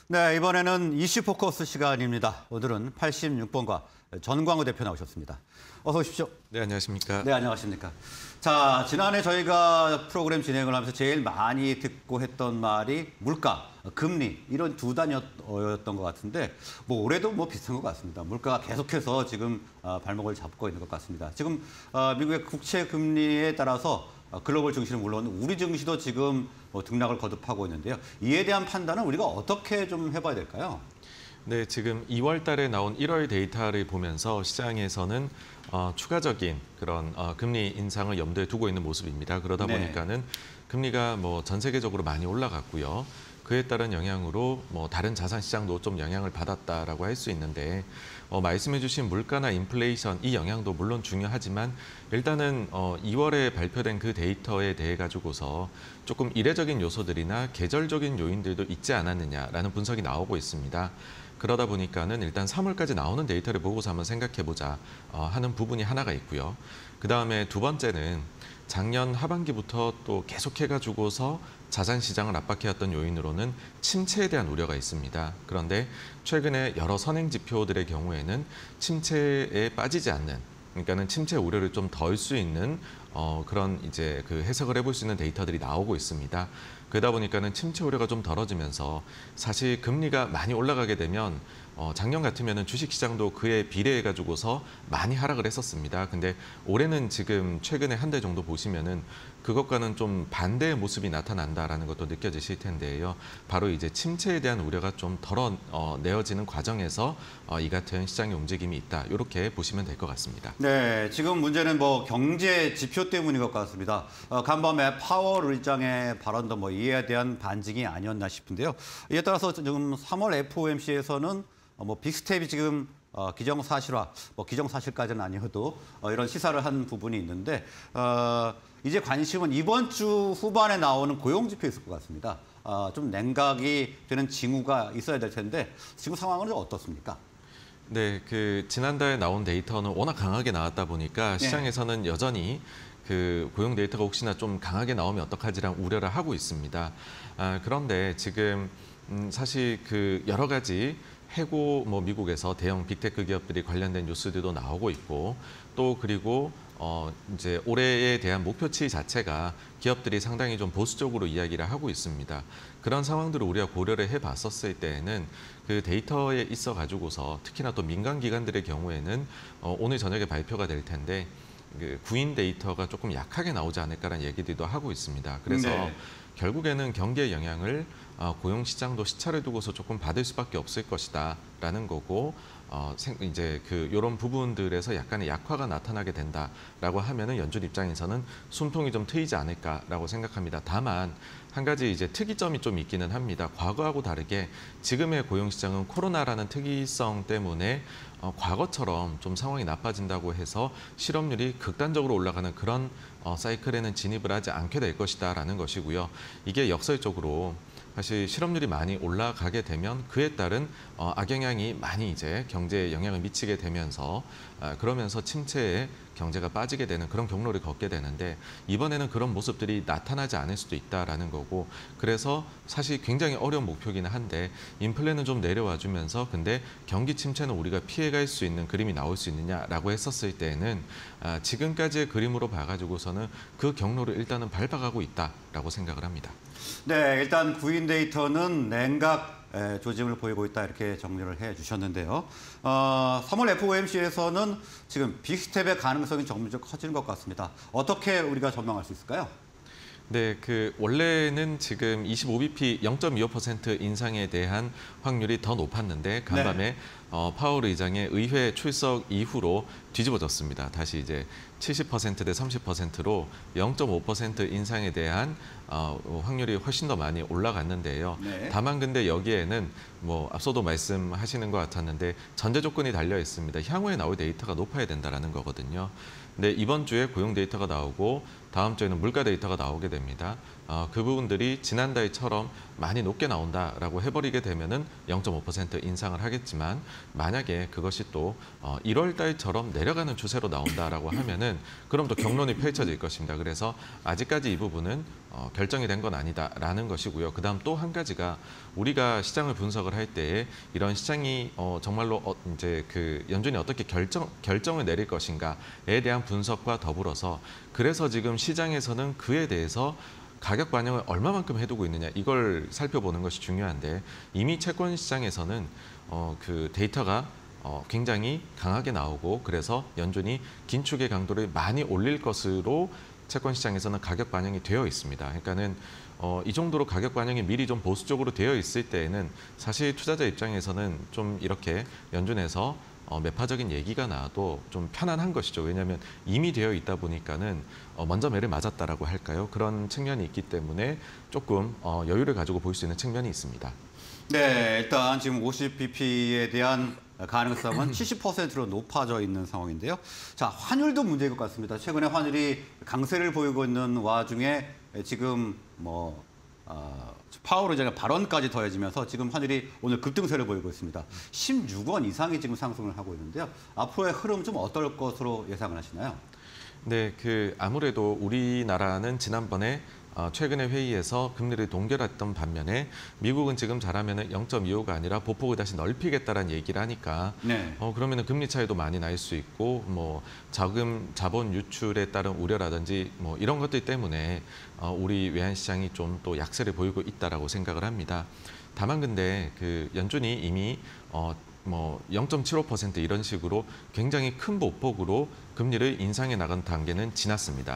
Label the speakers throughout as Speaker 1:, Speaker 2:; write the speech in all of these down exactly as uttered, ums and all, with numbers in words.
Speaker 1: 네, 이번에는 이슈 포커스 시간입니다. 오늘은 팔십육 번가 전광우 대표 나오셨습니다. 어서 오십시오.
Speaker 2: 네, 안녕하십니까.
Speaker 1: 네, 안녕하십니까. 자, 지난해 저희가 프로그램 진행을 하면서 제일 많이 듣고 했던 말이 물가, 금리 이런 두 단어였던 것 같은데 뭐 올해도 뭐 비슷한 것 같습니다. 물가가 계속해서 지금 발목을 잡고 있는 것 같습니다. 지금 미국의 국채 금리에 따라서 글로벌 증시는 물론 우리 증시도 지금 등락을 거듭하고 있는데요. 이에 대한 판단은 우리가 어떻게 좀 해봐야 될까요?
Speaker 2: 네, 지금 이월 달에 나온 일월 데이터를 보면서 시장에서는 어, 추가적인 그런 어, 금리 인상을 염두에 두고 있는 모습입니다. 그러다
Speaker 1: 네.
Speaker 2: 보니까는 금리가 뭐 전 세계적으로 많이 올라갔고요. 그에 따른 영향으로 뭐 다른 자산 시장도 좀 영향을 받았다라고 할 수 있는데 어, 말씀해주신 물가나 인플레이션 이 영향도 물론 중요하지만 일단은 어, 이월에 발표된 그 데이터에 대해 가지고서 조금 이례적인 요소들이나 계절적인 요인들도 있지 않았느냐라는 분석이 나오고 있습니다. 그러다 보니까는 일단 삼월까지 나오는 데이터를 보고서 한번 생각해보자 어, 하는 부분이 하나가 있고요. 그 다음에 두 번째는 작년 하반기부터 또 계속해가지고서 자산 시장을 압박해왔던 요인으로는 침체에 대한 우려가 있습니다. 그런데 최근에 여러 선행 지표들의 경우에는 침체에 빠지지 않는, 그러니까는 침체 우려를 좀 덜 수 있는 어, 그런 이제 그 해석을 해볼 수 있는 데이터들이 나오고 있습니다. 그러다 보니까는 침체 우려가 좀 덜어지면서 사실 금리가 많이 올라가게 되면 어, 작년 같으면은 주식시장도 그에 비례해 가지고서 많이 하락을 했었습니다. 근데 올해는 지금 최근에 한 달 정도 보시면은 그것과는 좀 반대의 모습이 나타난다라는 것도 느껴지실 텐데요. 바로 이제 침체에 대한 우려가 좀 덜어 어, 내어지는 과정에서 어, 이 같은 시장의 움직임이 있다. 이렇게 보시면 될 것 같습니다.
Speaker 1: 네, 지금 문제는 뭐 경제 지표 때문인 것 같습니다. 어, 간밤에 파월 의장의 발언도 뭐 이에 대한 반증이 아니었나 싶은데요. 이에 따라서 지금 삼월 에프오엠씨에서는 뭐 빅스텝이 지금 어, 기정사실화, 뭐 기정사실까지는 아니어도 어, 이런 시사를 한 부분이 있는데 어, 이제 관심은 이번 주 후반에 나오는 고용지표에 있을 것 같습니다. 어, 좀 냉각이 되는 징후가 있어야 될 텐데 지금 상황은 어떻습니까?
Speaker 2: 네, 그 지난달에 나온 데이터는 워낙 강하게 나왔다 보니까 시장에서는 여전히 그 고용 데이터가 혹시나 좀 강하게 나오면 어떡하지라는 우려를 하고 있습니다. 아, 그런데 지금 음, 사실 그 여러 가지 해고 뭐 미국에서 대형 빅테크 기업들이 관련된 뉴스들도 나오고 있고 또 그리고 어 이제 올해에 대한 목표치 자체가 기업들이 상당히 좀 보수적으로 이야기를 하고 있습니다. 그런 상황들을 우리가 고려를 해봤었을 때에는 그 데이터에 있어 가지고서 특히나 또 민간 기관들의 경우에는 어 오늘 저녁에 발표가 될 텐데 그 구인 데이터가 조금 약하게 나오지 않을까라는 얘기들도 하고 있습니다. 그래서 네. 결국에는 경기의 영향을 어, 고용시장도 시차를 두고서 조금 받을 수밖에 없을 것이다라는 거고 어, 생, 이제 그 이런 부분들에서 약간의 약화가 나타나게 된다라고 하면은 연준 입장에서는 숨통이 좀 트이지 않을까라고 생각합니다. 다만 한 가지 이제 특이점이 좀 있기는 합니다. 과거하고 다르게 지금의 고용시장은 코로나라는 특이성 때문에 어, 과거처럼 좀 상황이 나빠진다고 해서 실업률이 극단적으로 올라가는 그런 어, 사이클에는 진입을 하지 않게 될 것이다라는 것이고요. 이게 역설적으로 사실 실업률이 많이 올라가게 되면 그에 따른 어, 악영향이 많이 이제 경제에 영향을 미치게 되면서 아, 그러면서 침체에 경제가 빠지게 되는 그런 경로를 걷게 되는데 이번에는 그런 모습들이 나타나지 않을 수도 있다라는 거고 그래서 사실 굉장히 어려운 목표이긴 한데 인플레는 좀 내려와 주면서 근데 경기 침체는 우리가 피해갈 수 있는 그림이 나올 수 있느냐라고 했었을 때는 아, 지금까지의 그림으로 봐가지고서는 그 경로를 일단은 밟아가고 있다라고 생각을 합니다.
Speaker 1: 네, 일단 구인 데이터는 냉각 조짐을 보이고 있다 이렇게 정리를 해주셨는데요. 어, 삼월 에프오엠씨에서는 지금 빅스텝의 가능성이 점점 커지는 것 같습니다. 어떻게 우리가 전망할 수 있을까요?
Speaker 2: 네, 그 원래는 지금 이십오 비피 영 점 이오 퍼센트 인상에 대한 확률이 더 높았는데 간밤에 네. 어, 파월 의장의 의회 출석 이후로 뒤집어졌습니다. 다시 이제 칠십 퍼센트 대 삼십 퍼센트로 영 점 오 퍼센트 인상에 대한 어, 확률이 훨씬 더 많이 올라갔는데요. 네. 다만 근데 여기에는 뭐 앞서도 말씀하시는 것 같았는데 전제 조건이 달려 있습니다. 향후에 나올 데이터가 높아야 된다라는 거거든요. 근데 이번 주에 고용 데이터가 나오고 다음 주에는 물가 데이터가 나오게 됩니다. 어, 그 부분들이 지난달처럼 많이 높게 나온다라고 해버리게 되면은 영 점 오 퍼센트 인상을 하겠지만 만약에 그것이 또 어, 일월 달처럼 내려가는 추세로 나온다라고 하면은 그럼 또 경론이 펼쳐질 것입니다. 그래서 아직까지 이 부분은 어, 결정이 된 건 아니다라는 것이고요. 그다음 또 한 가지가 우리가 시장을 분석을 할 때에 이런 시장이 어, 정말로 어, 이제 그 연준이 어떻게 결정 결정을 내릴 것인가에 대한 분석과 더불어서 그래서 지금 시장에서는 그에 대해서 가격 반영을 얼마만큼 해두고 있느냐 이걸 살펴보는 것이 중요한데 이미 채권 시장에서는 어, 그 데이터가 어, 굉장히 강하게 나오고 그래서 연준이 긴축의 강도를 많이 올릴 것으로 채권 시장에서는 가격 반영이 되어 있습니다. 그러니까는 어, 이 정도로 가격 반영이 미리 좀 보수적으로 되어 있을 때에는 사실 투자자 입장에서는 좀 이렇게 연준에서 어, 매파적인 얘기가 나와도 좀 편안한 것이죠. 왜냐하면 이미 되어 있다 보니까는 어, 먼저 매를 맞았다라고 할까요? 그런 측면이 있기 때문에 조금 어, 여유를 가지고 볼 수 있는 측면이 있습니다.
Speaker 1: 네, 일단 지금 오십 비피에 대한 가능성은 칠십 퍼센트로 높아져 있는 상황인데요. 자, 환율도 문제일 것 같습니다. 최근에 환율이 강세를 보이고 있는 와중에 지금 뭐 어, 파월 의장의 발언까지 더해지면서 지금 환율이 오늘 급등세를 보이고 있습니다. 십육 원 이상이 지금 상승을 하고 있는데요. 앞으로의 흐름 좀 어떨 것으로 예상을 하시나요?
Speaker 2: 네, 그 아무래도 우리나라는 지난번에 어, 최근의 회의에서 금리를 동결했던 반면에 미국은 지금 잘하면 영 점 이오가 아니라 보폭을 다시 넓히겠다라는 얘기를 하니까
Speaker 1: 네.
Speaker 2: 어, 그러면 금리 차이도 많이 날 수 있고 뭐 자금 자본 유출에 따른 우려라든지 뭐 이런 것들 때문에 어, 우리 외환 시장이 좀 또 약세를 보이고 있다라고 생각을 합니다. 다만 근데 그 연준이 이미 어, 뭐 영 점 칠오 퍼센트 이런 식으로 굉장히 큰 보폭으로 금리를 인상해 나간 단계는 지났습니다.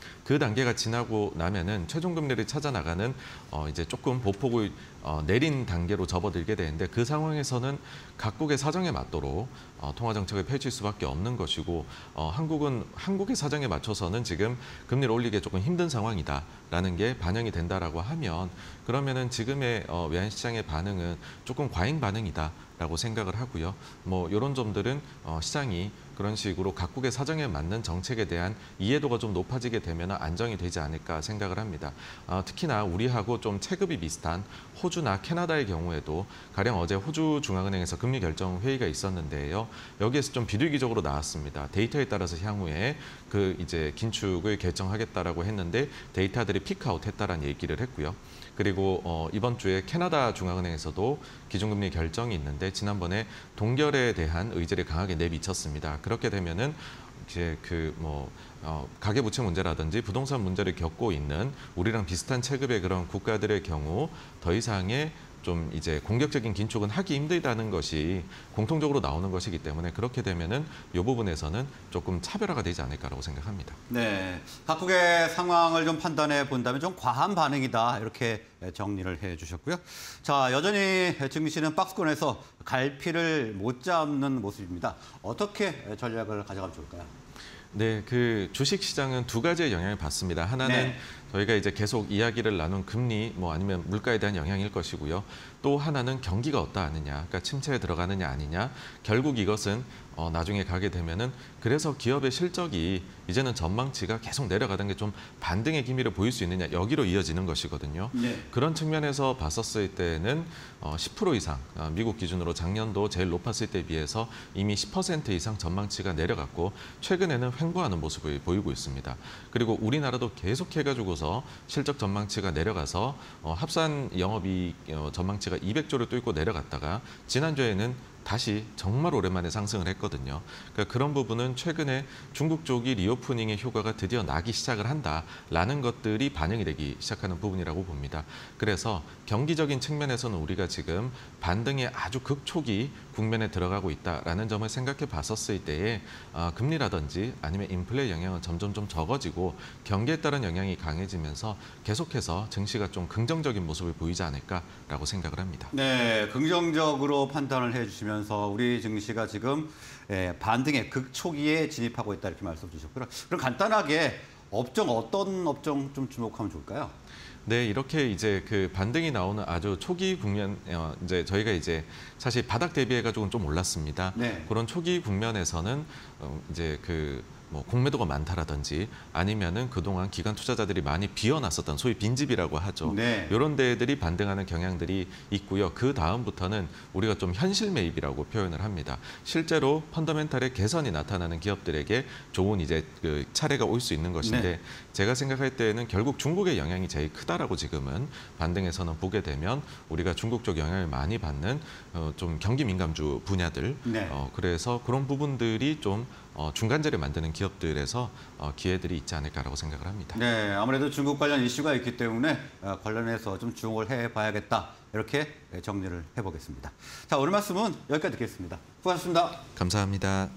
Speaker 2: 그 단계가 지나고 나면은 최종 금리를 찾아 나가는 어 이제 조금 보폭을 어 내린 단계로 접어들게 되는데 그 상황에서는 각국의 사정에 맞도록 어 통화 정책을 펼칠 수밖에 없는 것이고 어 한국은 한국의 사정에 맞춰서는 지금 금리를 올리기 조금 힘든 상황이다라는 게 반영이 된다라고 하면 그러면은 지금의 어 외환 시장의 반응은 조금 과잉 반응이다라고 생각을 하고요. 뭐 이런 점들은 어 시장이 그런 식으로 각국의 사정에 맞는 정책에 대한 이해도가 좀 높아지게 되면 안정이 되지 않을까 생각을 합니다. 어, 특히나 우리하고 좀 체급이 비슷한 호주나 캐나다의 경우에도 가령 어제 호주 중앙은행에서 금리 결정 회의가 있었는데요. 여기에서 좀 비둘기적으로 나왔습니다. 데이터에 따라서 향후에 그 이제 긴축을 결정하겠다라고 했는데 데이터들이 피크아웃했다라는 얘기를 했고요. 그리고 어, 이번 주에 캐나다 중앙은행에서도 기준금리 결정이 있는데 지난번에 동결에 대한 의지를 강하게 내비쳤습니다. 그렇게 되면은 이제 그 뭐 어, 가계부채 문제라든지 부동산 문제를 겪고 있는 우리랑 비슷한 체급의 그런 국가들의 경우 더 이상의 좀 이제 공격적인 긴축은 하기 힘들다는 것이 공통적으로 나오는 것이기 때문에 그렇게 되면은 이 부분에서는 조금 차별화가 되지 않을까라고 생각합니다.
Speaker 1: 네, 각국의 상황을 좀 판단해 본다면 좀 과한 반응이다 이렇게 정리를 해주셨고요. 자, 여전히 증시는 박스권에서 갈피를 못 잡는 모습입니다. 어떻게 전략을 가져가면 좋을까요?
Speaker 2: 네, 그 주식 시장은 두 가지의 영향을 받습니다. 하나는
Speaker 1: 네.
Speaker 2: 저희가 이제 계속 이야기를 나눈 금리, 뭐 아니면 물가에 대한 영향일 것이고요. 또 하나는 경기가 어떠하느냐, 그러니까 침체에 들어가느냐 아니냐. 결국 이것은 어, 나중에 가게 되면은 그래서 기업의 실적이 이제는 전망치가 계속 내려가던 게 좀 반등의 기미를 보일 수 있느냐 여기로 이어지는 것이거든요.
Speaker 1: 네.
Speaker 2: 그런 측면에서 봤었을 때는 어, 십 퍼센트 이상 어, 미국 기준으로 작년도 제일 높았을 때 비해서 이미 십 퍼센트 이상 전망치가 내려갔고 최근에는 횡보하는 모습을 보이고 있습니다. 그리고 우리나라도 계속해가지고서 실적 전망치가 내려가서 어, 합산 영업이익 어, 전망치가 이백조를 뚫고 내려갔다가 지난주에는 다시 정말 오랜만에 상승을 했거든요. 그러니까 그런 부분은 최근에 중국 쪽이 리오프닝의 효과가 드디어 나기 시작을 한다라는 것들이 반영이 되기 시작하는 부분이라고 봅니다. 그래서 경기적인 측면에서는 우리가 지금 반등의 아주 극초기 국면에 들어가고 있다라는 점을 생각해 봤었을 때에 어, 금리라든지 아니면 인플레 영향은 점점 좀 적어지고 경기에 따른 영향이 강해지면서 계속해서 증시가 좀 긍정적인 모습을 보이지 않을까라고 생각을 합니다.
Speaker 1: 네, 긍정적으로 판단을 해주시면서 우리 증시가 지금 반등의 극초기에 진입하고 있다 이렇게 말씀 주셨고요. 그럼 간단하게 업종 어떤 업종 좀 주목하면 좋을까요?
Speaker 2: 네, 이렇게 이제 그 반등이 나오는 아주 초기 국면, 어, 이제 저희가 이제 사실 바닥 대비해가지고는 좀 올랐습니다.
Speaker 1: 네.
Speaker 2: 그런 초기 국면에서는 어, 이제 그 뭐 공매도가 많다라든지 아니면은 그동안 기관 투자자들이 많이 비워놨었던 소위 빈집이라고 하죠.
Speaker 1: 네.
Speaker 2: 이런 데들이 반등하는 경향들이 있고요. 그 다음부터는 우리가 좀 현실 매입이라고 표현을 합니다. 실제로 펀더멘탈의 개선이 나타나는 기업들에게 좋은 이제 그 차례가 올 수 있는 것인데
Speaker 1: 네.
Speaker 2: 제가 생각할 때에는 결국 중국의 영향이 제일 크다라고 지금은 반등에서는 보게 되면 우리가 중국 쪽 영향을 많이 받는 어, 좀 경기 민감주 분야들
Speaker 1: 네.
Speaker 2: 어, 그래서 그런 부분들이 좀 어, 중간재를 만드는 기업들에서 어, 기회들이 있지 않을까라고 생각을 합니다.
Speaker 1: 네, 아무래도 중국 관련 이슈가 있기 때문에 어, 관련해서 좀 주목을 해봐야겠다. 이렇게 정리를 해보겠습니다. 자, 오늘 말씀은 여기까지 듣겠습니다. 수고하셨습니다.
Speaker 2: 감사합니다.